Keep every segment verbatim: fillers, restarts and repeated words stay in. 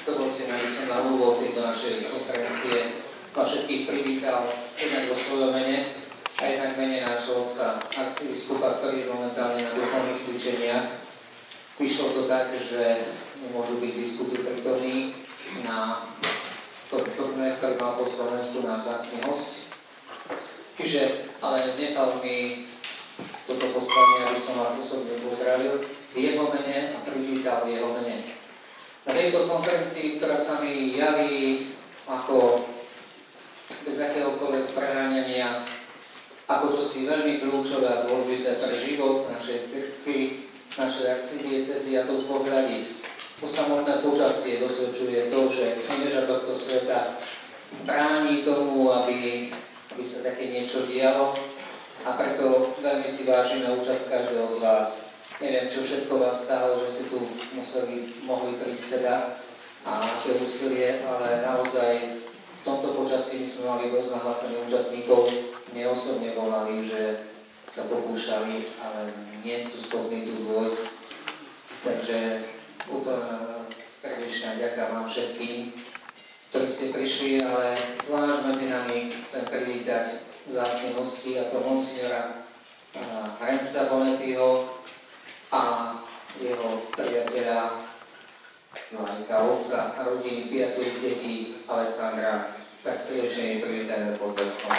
Dovolte mi, aby som na úvod tejto našej konferencie vás všetkých privítal jednak vo svojom mene a jednak mene nášho otca arcibiskupa, ktorý je momentálne na duchovných cvičeniach. Vyšlo to tak, že nemôžu byť biskupy prítomní na to turné, ktorý mal po Slovensku náš vzácny host. Čiže, ale nechal mi toto poslanie, aby som vás osobne pozdravil v jeho mene a privítal v jeho mene. Na tejto konferencii, ktorá sa mi javí ako bez akéhokoľvek preháňania, ako čosi veľmi kľúčové a dôležité pre život našej cirkvi, našej arcidiecézy, a to z dvoch hľadisk. To samotné počasie dosvedčuje to, že knieža tohto sveta bráni tomu, aby, aby sa také niečo dialo, a preto veľmi si vážime účasť každého z vás. Neviem, čo všetko vás stálo, že si tu museli, mohli prísť teda a aké úsilie, ale naozaj v tomto počasí my sme mali dosť nahlásených účastníkov. Mne osobne volali, že sa pokúšali, ale nie sú schopní tu dôjsť. Takže úplne srdečná ďaká vám všetkým, ktorí ste prišli, ale zvlášť medzi nami chcem privítať vzácnych hostí, a to monsignora Renza Bonettiho a jeho priateľa, Vládka otca a rodiny piatich detí Alessandra. Tak srdečne privítajme potleskom.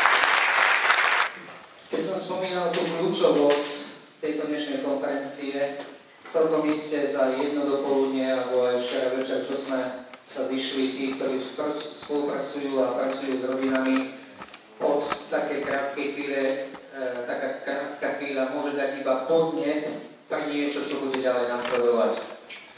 Keď som spomínal tú kľúčovosť tejto dnešnej konferencie, celkom iste za jedno dopoludne alebo aj včera večer, čo sme sa zišli, tí, ktorí spolupracujú a pracujú s rodinami, od také krátkej chvíle, e, taká krátka chvíľa môže dať iba podnet pre niečo, čo bude ďalej nasledovať. E,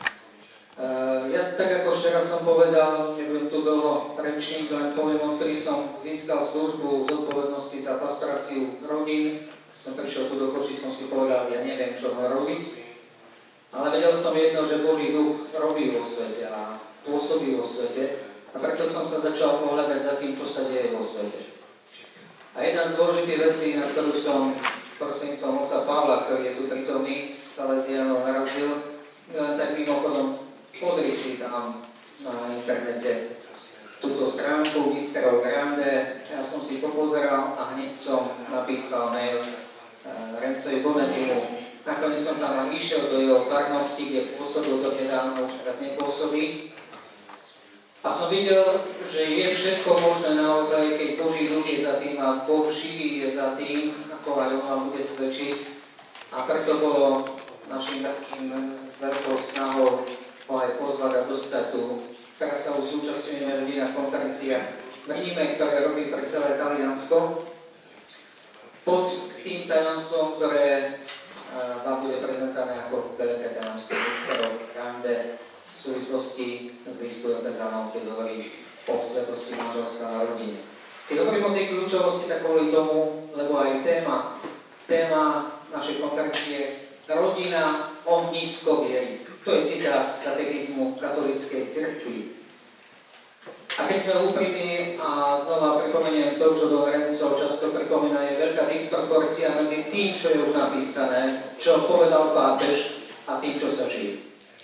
ja tak ako včera som povedal, nebudem tu dlho rečniť, len poviem, odkedy som získal službu zodpovednosti za pastoráciu rodín. Som prišiel tu do Košic, som si povedal, ja neviem, čo mám robiť, ale vedel som jedno, že Boží duch robí vo svete a pôsobí vo svete, a preto som sa začal pohľadať za tým, čo sa deje vo svete. A jedna z dôležitých vecí, na ktorú som prostredníctvom otca Pavla, ktorý je tu prítomný, Salesiánov narazil, len tak mimochodom, pozri si tam na internete túto stránku Mistero Grande. Ja som si popozeral a hneď som napísal mail uh, Renzovi Bonettimu. Nakoniec som tam len išiel do jeho farnosti, kde pôsobil donedávno, už teraz nepôsobí. A som videl, že je všetko možné naozaj, keď Boží duch je za tým a Boh živý je za tým, ako aj on vám bude svedčiť. A preto bolo našim veľkým, veľkou snahou ho aj pozvať a dostať tu. Teraz sa už zúčastňujeme ľudí na konferenciách v Ríme, ktoré robí pre celé Taliansko. Pod tým tajomstvom, ktoré vám bude prezentované ako veľké tajomstvo Mistero Grande, v súvislosti s listom Efezanom, keď hovorí o svetosti manželstva na rodine. Keď hovorím o tej kľúčovosti, tak kvôli tomu, lebo aj téma, téma našej konferencie rodina, ohnisko viery. To je citát z katechizmu katolíckej cirkvi. A keď sme úprimní a znova pripomeniem to, čo Don Renzo často pripomína, je veľká disproporcia medzi tým, čo je už napísané, čo povedal pápež, a tým, čo sa žije.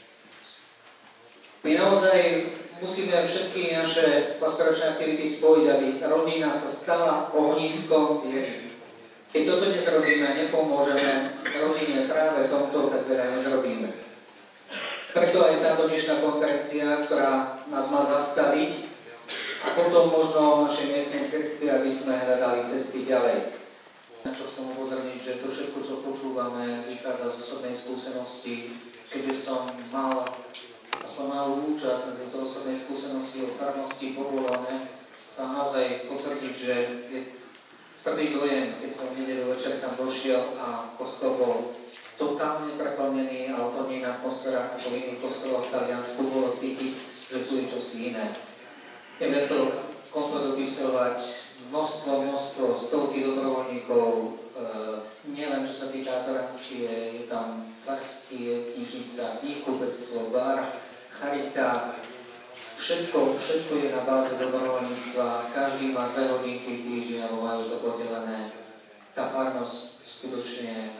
My naozaj musíme všetky naše pastoračné aktivity spojiť, aby rodina sa stala ohniskom viery. Keď toto nezrobíme, nepomôžeme rodine práve tomto, tak veľa nezrobíme. Preto aj táto dnešná konferencia, ktorá nás má zastaviť, a potom možno v našej miestnej cirkvi, aby sme hľadali cesty ďalej. Na čo som upozorniť, že to všetko, čo počúvame, vychádza z osobnej skúsenosti, keďže som mal aspoň malú účasť na tejto osobnej skúsenosti o farnosti povolané, sa naozaj potvrdiť, že je prvý dojem, keď som v nedeľu večer tam došiel a kostol bol totálne preplnený a úplne iná atmosféra ako v iných kostoloch v Taliansku, bolo cítiť, že tu je čosi iné. Neviem to komplet opisovať, množstvo, množstvo, stovky dobrovoľníkov, e, nielen čo sa týka adorácie, je tam farský, knižnica, knihkupectvo, bar, charita, všetko, všetko je na báze dobrovoľníctva, každý má dve hodinky týždeň, alebo majú to podelené. Tá farnosť skutočne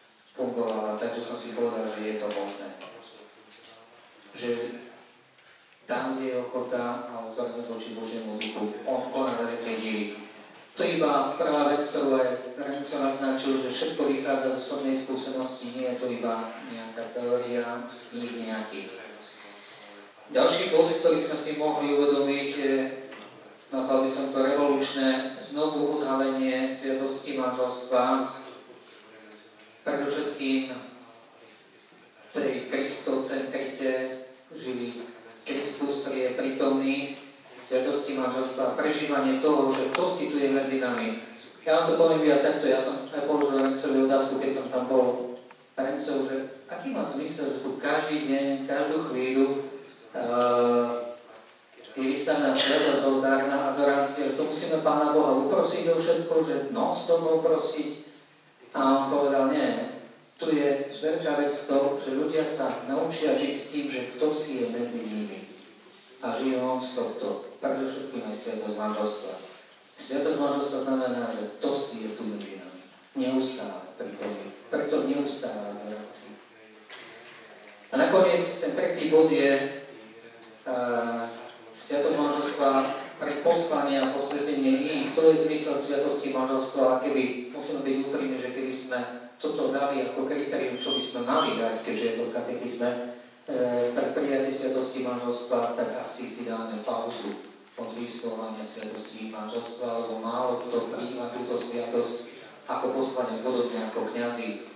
fungovala, takže som si povedal, že je to možné. Že tam, kde je ochota a otvorenosť voči Božiemu duchu. On koná veľké divy. To je iba prvá vec, ktorú aj Renzo naznačil, že všetko vychádza z osobnej skúsenosti, nie je to iba nejaká teória z kníh nejakých. Ďalší bod, ktorý sme si mohli uvedomiť, je, nazval by som to revolučné, znovu odhalenie sviatosti manželstva, predovšetkým tej kristocentrite, živý Kristus, ktorý je prítomný, sviatosti manželstva, prežívanie toho, že kto si tu je medzi nami. Ja vám to poviem ja takto, ja som aj položil Rencovi otázku, keď som tam bol. Rencov, že aký má zmysel, že tu každý deň, každú chvíľu uh, je vystavená svätá oltárna adorácia, že to musíme Pána Boha uprosiť o všetko, že non-stop ho prosiť. A on povedal, nie, tu je veľká vec to, že ľudia sa naučia žiť s tým, že kto si je medzi nimi. A žijú non-stop to. Predovšetkým aj sviatosť manželstva. Sviatosť manželstva znamená, že to si je tu medzi nami. Neustále prítomný. Preto neustále adorácia. A nakoniec ten tretí bod je uh, sviatosť manželstva pre poslanie a posvetenie iných. To je zmysel sviatosti manželstva. A keby, musíme byť úprimní, že keby sme toto dali ako kritérium, čo by sme mali dať, keďže je to katechizme, pre prijatie sviatosti manželstva, tak asi si dáme pauzu od vyslovania sviatosti manželstva, lebo málo kto prijíma túto sviatosť ako poslanie, podobne ako kňazi.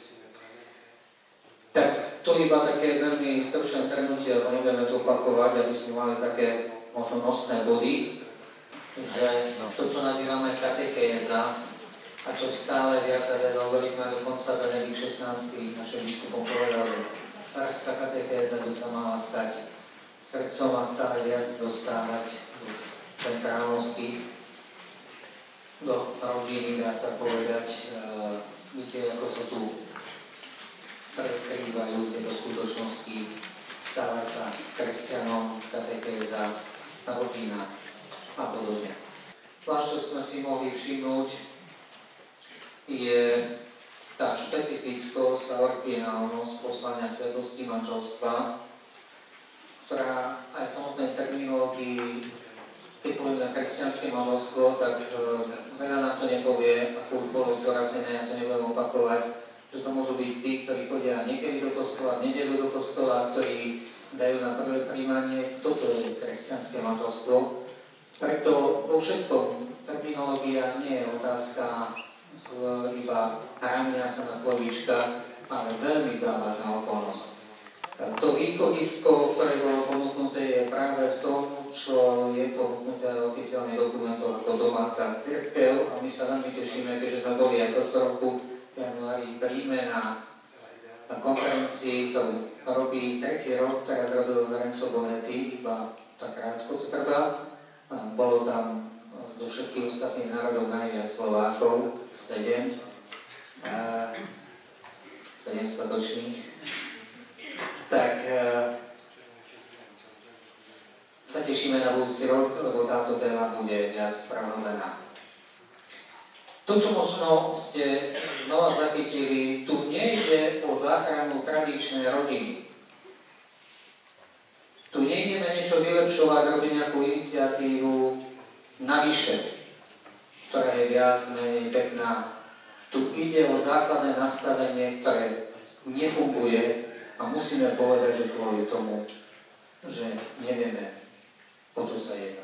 Tak to iba také veľmi stručné zhrnutie, lebo nebudeme to opakovať, aby sme mali také možno nosné body, že to, čo nazývame katekéza, a čo stále viac a viac hovoríme, dokonca Benedikt šestnásty našim biskupom povedal, že farská katekéza by sa mala stať srdcom a stále viac dostávať do centrálnosti, do rodiny, dá sa povedať. Uh, vidíte, ako sa tu prekrývajú tieto skutočnosti, stáva sa kresťanom, katekéza, rodina a podobne. Zvlášť, čo sme si mohli všimnúť, je tá špecifickosť a originálnosť poslania sviatosti manželstva, ktorá aj v samotnej terminológii, keď povieme kresťanské manželstvo, tak e, veľa nám to nepovie, ako už bolo zdorazené, ja to nebudem opakovať, že to môžu byť tí, ktorí chodia niekedy do kostola, v nedeľu do kostola, ktorí dajú na prvé príjmanie, toto je kresťanské manželstvo. Preto vo všetkom terminológia nie je otázka iba hrania sa na slovíčka, ale veľmi závažná okolnosť. To východisko, ktoré bolo ponúknuté, je práve v tom, čo je ponúknuté v oficiálnych dokumentoch ako domáca cirkev, a my sa veľmi tešíme, keďže sme boli aj tohto roku v januári v Ríme na, na konferencii, ktorú robí tretí rok, teraz robil Renzo Bonetti, iba tak krátko to trvá. Bolo tam zo všetkých ostatných národov najviac Slovákov, sedem, a sedem statočných. Tak a, sa tešíme na budúci rok, lebo táto téma bude viac spravodlená. To, čo možno ste znova zachytili, tu nejde o záchranu tradičnej rodiny. Tu nejdeme niečo vylepšovať, robiť nejakú iniciatívu navyše, ktorá je viac menej pekná. Tu ide o základné nastavenie, ktoré nefunguje a musíme povedať, že kvôli tomu, že nevieme, o čo sa jedná.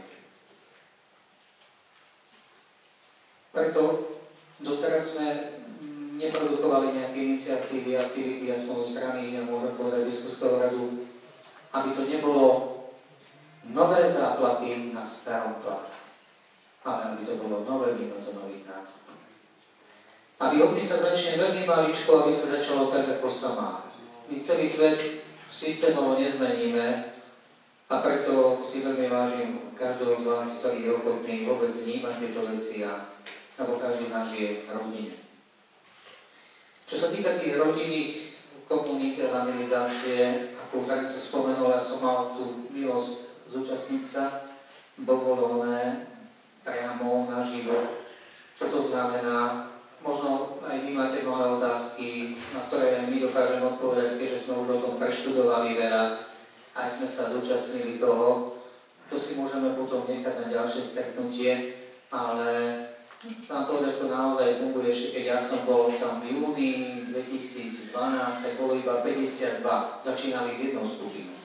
Preto doteraz sme neprodukovali nejaké iniciatívy, aktivity, aspoň zo strany, ja môžem povedať, biskupského radu, aby to nebolo nové záplaty na starom plate, ale aby to bolo nové víno do nových nákupov. Aby hoci sa začne veľmi maličko, aby sa začalo tak, ako sa má. My celý svet systémovo nezmeníme a preto si veľmi vážim každého z vás, ktorý je ochotný vôbec vnímať tieto veci a alebo každý z nás žije v rodine. Čo sa týka tých rodinných komunít evangelizácie, ako už aj som spomenul, ja som mal tú milosť zúčastniť sa boholoné priamo naživo. Čo to znamená? Možno aj vy máte mnohé otázky, na ktoré my dokážeme odpovedať, keďže sme už o tom preštudovali veľa, aj sme sa zúčastnili toho. To si môžeme potom nechať na ďalšie stretnutie, ale chcem povedať, to naozaj funguje. Ešte keď ja som bol tam v júni dvetisícdvanásť, tak bolo iba päťdesiatdva. Začínali s jednou skupinou.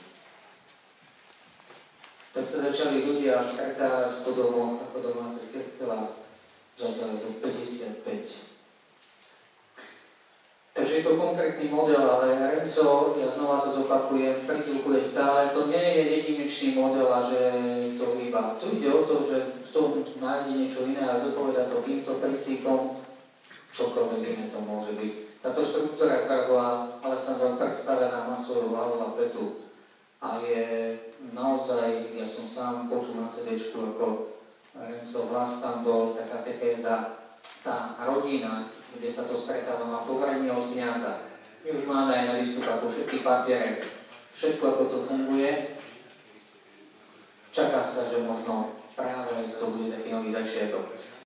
Tak sa začali ľudia stretávať po domoch, ako domáce cirkva, zatiaľ je to päťdesiatpäť. Takže je to konkrétny model, ale Renzo, ja znova to zopakujem, prizvukuje stále, to nie je jedinečný model a že to iba. Tu ide o to, že kto nájde niečo iné a zodpoveda to týmto princípom, čokoľvek iné to môže byť. Táto štruktúra, ktorá bola Alessandrom predstavená, má svoju hlavu a petu a je naozaj, ja som sám počul na cédéčku, ako Renzo hlas tam bol, taká tekéza, tá rodina, kde sa to stretáva, má poverenie od kňaza. My už máme aj na biskupáku všetky papiere, všetko ako to funguje. Čaká sa, že možno práve to bude taký nový začiatok.